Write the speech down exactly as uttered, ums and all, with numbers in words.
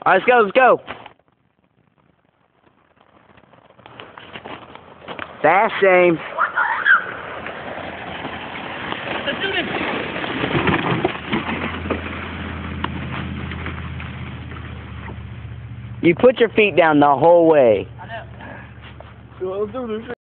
All right, let's go, let's go. Fast, James. Let's do this. You put your feet down the whole way. I know. Let's do this.